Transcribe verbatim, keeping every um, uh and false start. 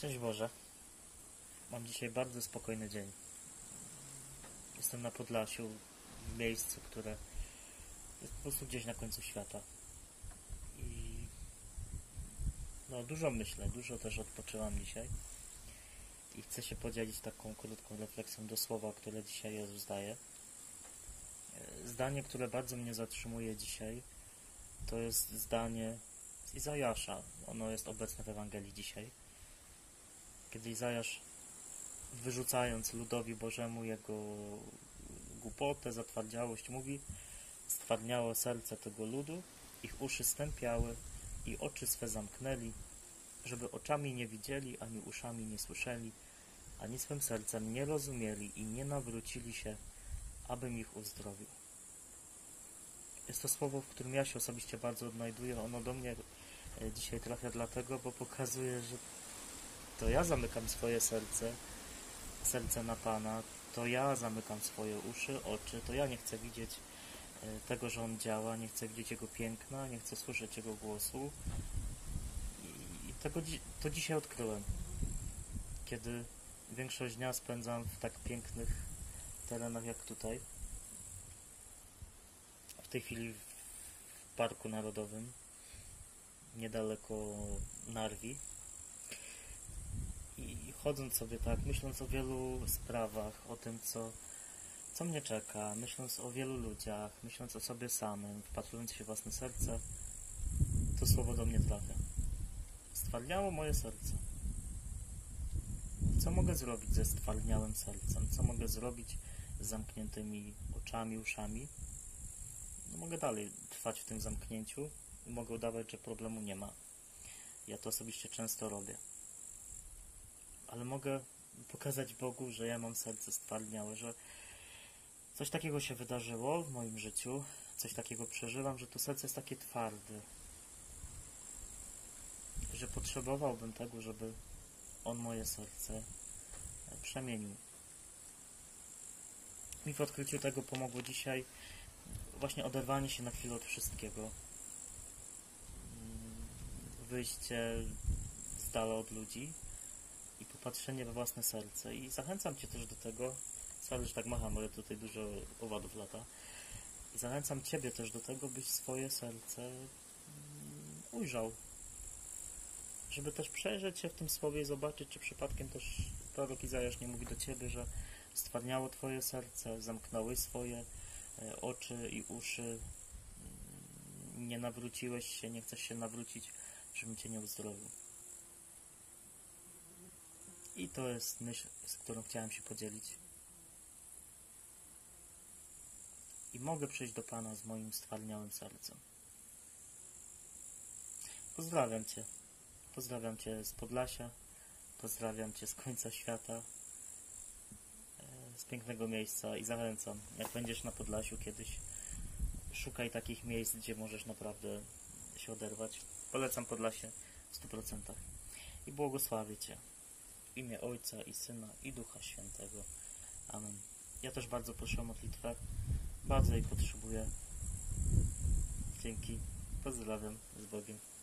Szczęść Boże. Mam dzisiaj bardzo spokojny dzień. Jestem na Podlasiu, w miejscu, które jest po prostu gdzieś na końcu świata. I no, dużo myślę, dużo też odpoczywam dzisiaj. I chcę się podzielić taką krótką refleksją do słowa, które dzisiaj Jezus daje. Zdanie, które bardzo mnie zatrzymuje dzisiaj, to jest zdanie z Izajasza. Ono jest obecne w Ewangelii dzisiaj. Kiedy Izajasz, wyrzucając ludowi Bożemu jego głupotę, zatwardziałość, mówi: stwardniało serce tego ludu, ich uszy stępiały i oczy swe zamknęli, żeby oczami nie widzieli, ani uszami nie słyszeli, ani swym sercem nie rozumieli i nie nawrócili się, abym ich uzdrowił. Jest to słowo, w którym ja się osobiście bardzo odnajduję. Ono do mnie dzisiaj trafia dlatego, bo pokazuje, że to ja zamykam swoje serce, serce na Pana, to ja zamykam swoje uszy, oczy, to ja nie chcę widzieć tego, że On działa, nie chcę widzieć Jego piękna, nie chcę słyszeć Jego głosu. I tego, to dzisiaj odkryłem, kiedy większość dnia spędzam w tak pięknych terenach jak tutaj. W tej chwili w Parku Narodowym, niedaleko Narwi. I chodząc sobie tak, myśląc o wielu sprawach, o tym, co, co mnie czeka, myśląc o wielu ludziach, myśląc o sobie samym, wpatrując się w własne serce, to słowo do mnie trafia. Stwardniało moje serce. Co mogę zrobić ze stwardniałym sercem? Co mogę zrobić z zamkniętymi oczami, uszami? No, mogę dalej trwać w tym zamknięciu i mogę udawać, że problemu nie ma. Ja to osobiście często robię. Ale mogę pokazać Bogu, że ja mam serce stwardniałe, że coś takiego się wydarzyło w moim życiu, coś takiego przeżywam, że to serce jest takie twarde, że potrzebowałbym tego, żeby On moje serce przemienił. Mi w odkryciu tego pomogło dzisiaj właśnie oderwanie się na chwilę od wszystkiego, wyjście z dala od ludzi i popatrzenie we własne serce. I zachęcam Cię też do tego, sorry, że tak macham, ale tutaj dużo owadów lata, i zachęcam Ciebie też do tego, byś swoje serce ujrzał, żeby też przejrzeć się w tym słowie i zobaczyć, czy przypadkiem też prorok Izajasz nie mówi do Ciebie, że stwardniało Twoje serce, zamknąłeś swoje oczy i uszy, nie nawróciłeś się, nie chcesz się nawrócić, żebym Cię nie uzdrowił. I to jest myśl, z którą chciałem się podzielić. I mogę przyjść do Pana z moim stwardniałym sercem. Pozdrawiam Cię. Pozdrawiam Cię z Podlasia. Pozdrawiam Cię z końca świata. Z pięknego miejsca i zachęcam. Jak będziesz na Podlasiu kiedyś, szukaj takich miejsc, gdzie możesz naprawdę się oderwać. Polecam Podlasie w stu procentach. I błogosławię Cię. W imię Ojca i Syna i Ducha Świętego. Amen. Ja też bardzo proszę o modlitwę. Bardzo jej potrzebuję. Dzięki. Pozdrawiam. Z Bogiem.